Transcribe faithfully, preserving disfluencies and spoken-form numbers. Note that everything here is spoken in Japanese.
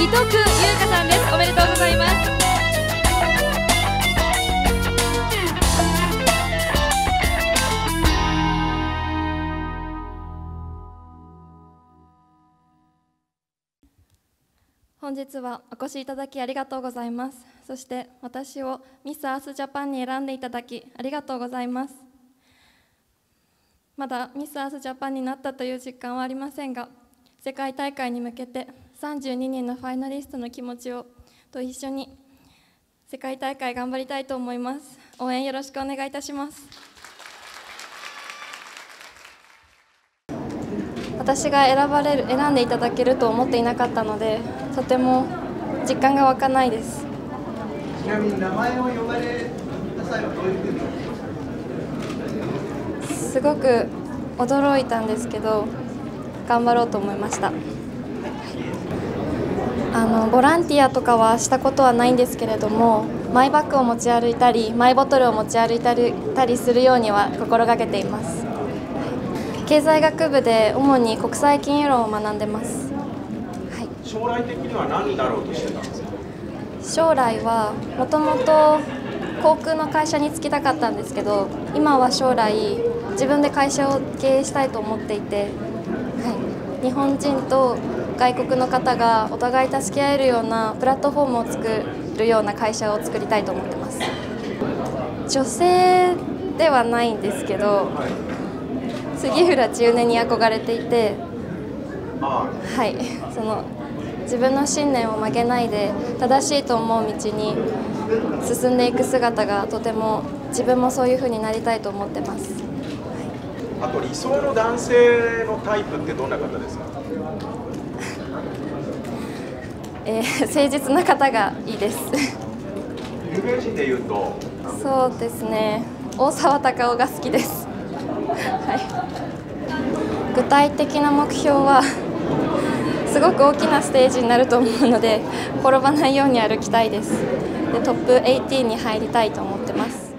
伊藤く優香さんです。おめでとうございます。 本日はお越しいただきありがとうございます。そして私をミス・アース・ジャパンに選んでいただきありがとうございます。まだミス・アース・ジャパンになったという実感はありませんが、世界大会に向けてさんじゅうににんのファイナリストの気持ちをと一緒に世界大会頑張りたいと思います。応援よろしくお願いいたします。私が選ばれる、選んでいただけると思っていなかったので、とても実感が湧かないです。 ちなみに名前を呼ばれた際はどういうふうに？ すごく驚いたんですけど、頑張ろうと思いました。あのボランティアとかはしたことはないんですけれども、マイバッグを持ち歩いたりマイボトルを持ち歩いたりするようには心がけています。経済学部で主に国際金融論を学んでます。はい、 将来的には何になろうとしてたんですか？ 将来はもともと航空の会社に就きたかったんですけど、今は将来自分で会社を経営したいと思っていて、はい、日本人と外国の方がお互い助け合えるようなプラットフォームを作るような会社を作りたいと思ってます。女性ではないんですけど、杉浦千畝に憧れていて、はい、その自分の信念を曲げないで正しいと思う道に進んでいく姿がとても自分もそういうふうになりたいと思ってます。 あと理想の男性のタイプってどんな方ですか？ えー、誠実な方がいいです。 有名人でいうと、 そうですね、大沢たかおが好きです。はい、具体的な目標はすごく大きなステージになると思うので、転ばないように歩きたいです。でトップじゅうはちに入りたいと思ってます。